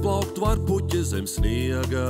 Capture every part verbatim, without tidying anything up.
Uzplaukt var puķi zem sniega,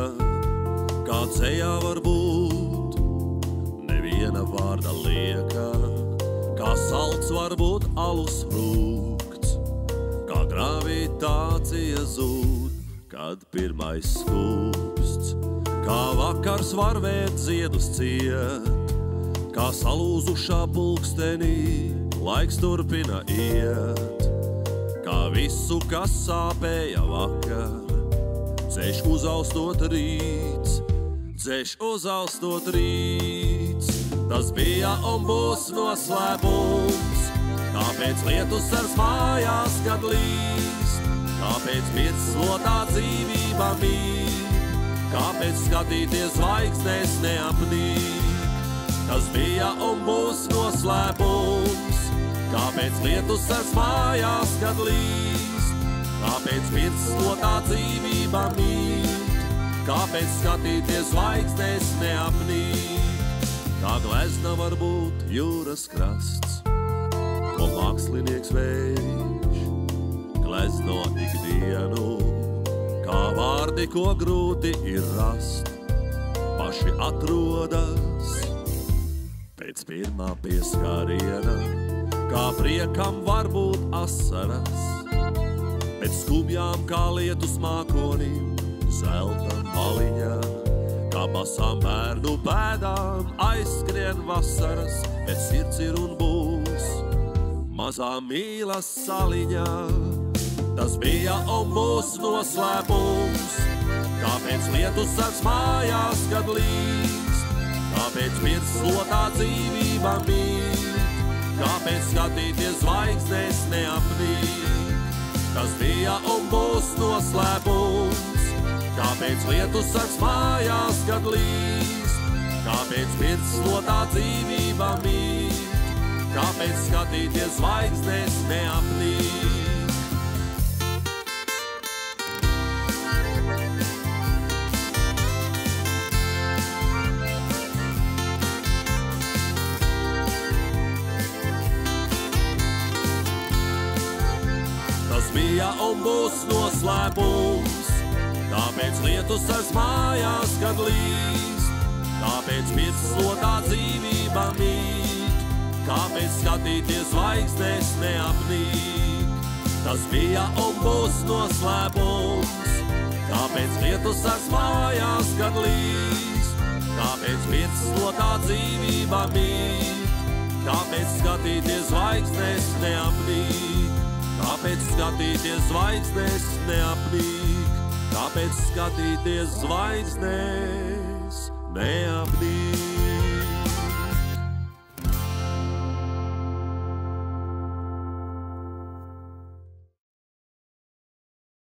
kā dzejā var būt neviena vārda lieka, kā salts var būt alus frukts, kā gravitācija zūd, kad pirmais skūpsts, kā vakars var vērt ziedus ciet, kā salūzušā pulkstenī laiks turpina iet, kā visu, kas sāpēja vakar, dzēš uzaustot rīts, dzēš uzaustot rīts. Tas bija un būs noslēpums, kāpēc lietus sars mājās, kad līst, kāpēc pirts slotā dzīvība mīt, kāpēc skatīties zvaigznēs neapnīk. Tas bija un būs noslēpums, kāpēc lietus sars mājās, kad līst, kāpēc pirts slotā dzīvība mīt, kāpēc skatīties zvaigznēs neapnīk. Kā glezna var būt jūras krasts, ko mākslinieks vējš, glezno ikdienu, kā vārdi, ko grūti ir rast, paši atrodas pēc pirmā pieskāriena, kā priekam var būt asaras, pēc skumjām kā lietus mākonim, zelta maliņā. Kā basām bērnu pēdām aizskrien vasaras, bet sirds ir un būs mazā mīlas saliņā. Tas bija un būs noslēpums, kāpēc lietus sars mājās, kad līst, kāpēc pirts slotā dzīvība mīt, kāpēc skatīties zvaigznēs neapnīk. Tas bija un būs noslēpums, kāpēc lietus sars mājās, kad līst, kāpēc pirts slotā dzīvība mīt, kāpēc skatīties zvaigznēs neapnīk. Tas bija un būs noslēpums, kāpēc lietus sars mājās, kad līst, kāpēc pirts slotā dzīvība mīt, kāpēc skatīties zvaigznēs neapnīk. Tas bija un būs noslēpums, kāpēc lietus sars mājās, kad līst, kāpēc pirts slotā dzīvība mīt, kāpēc skatīties zvaigznēs neapnīk, kāpēc skatīties zvaigznēs neapnīk. Kāpēc skatīties zvaigznēs neapnīk?